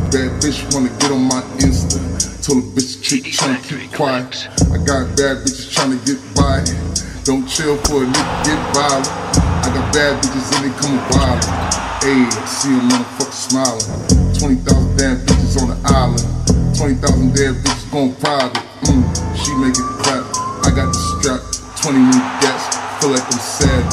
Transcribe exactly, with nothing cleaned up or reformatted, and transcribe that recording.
bad bitch wanna get on my Insta. Told a bitch trick tryna keep quiet. I got bad bitches tryna get by. Don't chill for a nigga get violent. I got bad bitches and they coming wild. Ayy, I see a motherfucker smiling. Twenty thousand damn bitches on the island. Twenty thousand damn bitches gon' private. Mm, she make it clap. I got the strap. Twenty new gats. Feel like I'm sad.